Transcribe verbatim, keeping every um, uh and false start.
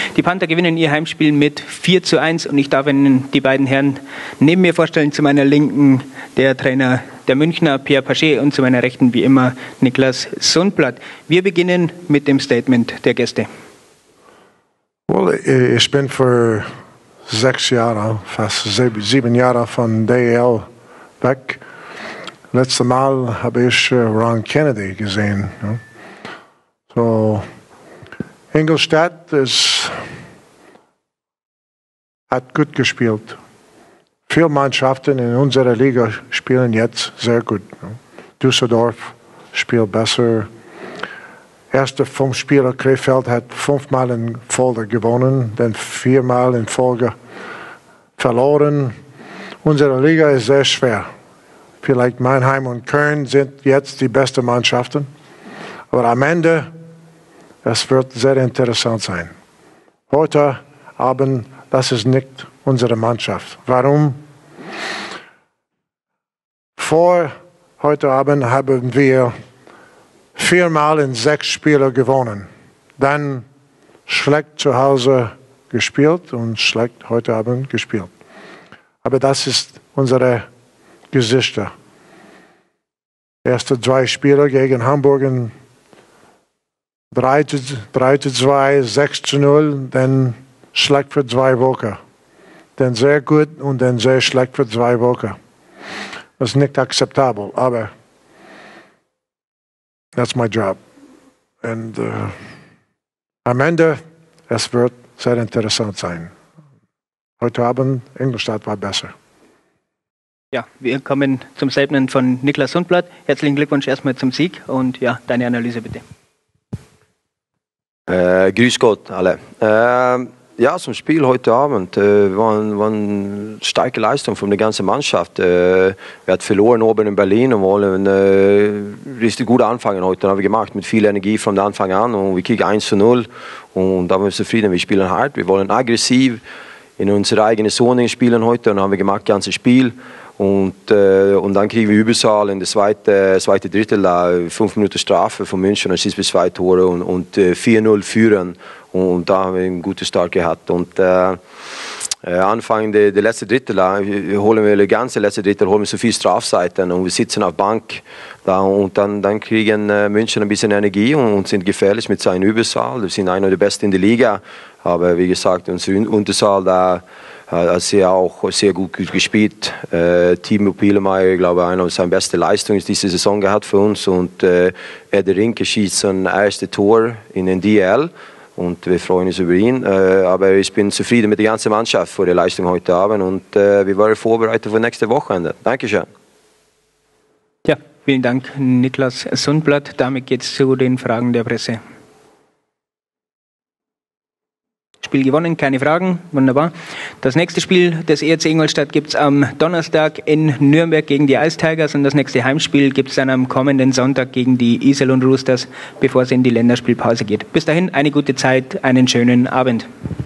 Die Panther gewinnen ihr Heimspiel mit vier zu eins und ich darf Ihnen die beiden Herren neben mir vorstellen. Zu meiner Linken der Trainer der Münchner, Pierre Pachet, und zu meiner Rechten wie immer Niklas Sundblad. Wir beginnen mit dem Statement der Gäste. Well, ich bin für sechs Jahre, fast sieben Jahre von D E L weg. Letztes Mal habe ich Ron Kennedy gesehen. So, Ingolstadt ist, hat gut gespielt. Viele Mannschaften in unserer Liga spielen jetzt sehr gut. Düsseldorf spielt besser. Erste fünf Spieler, Krefeld hat fünfmal in Folge gewonnen, dann viermal in Folge verloren. Unsere Liga ist sehr schwer. Vielleicht Mannheim und Köln sind jetzt die besten Mannschaften. Aber am Ende, es wird sehr interessant sein. Heute Abend, das ist nicht unsere Mannschaft. Warum? Vor heute Abend haben wir viermal in sechs Spielen gewonnen. Dann schlecht zu Hause gespielt und schlecht heute Abend gespielt. Aber das ist unsere Geschichte. Erste zwei Spiele gegen Hamburg drei zu zwei, sechs zu null, dann schlecht für zwei Wochen. Dann sehr gut und dann sehr schlecht für zwei Wochen. Das ist nicht akzeptabel, aber that's my job. Und uh, am Ende, es wird sehr interessant sein. Heute Abend, Ingolstadt war besser. Ja, wir kommen zum Statement von Niklas Sundblad. Herzlichen Glückwunsch erstmal zum Sieg und ja, deine Analyse bitte. Äh, grüß Gott alle. Äh, ja, zum Spiel heute Abend äh, war, war eine starke Leistung von der ganzen Mannschaft. Äh, wir hatten verloren oben in Berlin und wollen äh, richtig gut anfangen heute. Das haben wir gemacht mit viel Energie von Anfang an und wir kriegen eins zu null und da sind wir zufrieden. Wir spielen hart, wir wollen aggressiv in unsere eigene Zone spielen heute und haben wir gemacht das ganze Spiel. Und, äh, und dann kriegen wir Überzahl in der zweiten zweite Drittel, da fünf Minuten Strafe von München, dann schießen wir zwei Tore und, und äh, vier null führen. Und da haben wir einen guten Start gehabt. Und äh, äh, Anfang der, der letzten Drittel, da holen wir die ganze letzte Drittel, holen wir so viel Strafseiten und wir sitzen auf der Bank. Da, und dann, dann kriegen äh, München ein bisschen Energie und, und sind gefährlich mit seinem Überzahl. Wir sind einer der Besten in der Liga. Aber wie gesagt, unsere Unterzahl da hat sehr auch sehr gut gespielt. Äh, Timo Pielemeyer, glaube ich, eine seiner besten Leistungen diese Saison gehabt für uns. Und äh, Ed Rinke schießt sein erstes Tor in den D L. Und wir freuen uns über ihn. Äh, aber ich bin zufrieden mit der ganzen Mannschaft für die Leistung heute Abend. Und äh, wir waren vorbereitet für nächste Wochenende. Dankeschön. Ja, vielen Dank, Niklas Sundblad. Damit geht es zu den Fragen der Presse. Spiel gewonnen, keine Fragen, wunderbar. Das nächste Spiel des E R C Ingolstadt gibt es am Donnerstag in Nürnberg gegen die Ice Tigers und das nächste Heimspiel gibt es dann am kommenden Sonntag gegen die Iserlohn Roosters, bevor es in die Länderspielpause geht. Bis dahin eine gute Zeit, einen schönen Abend.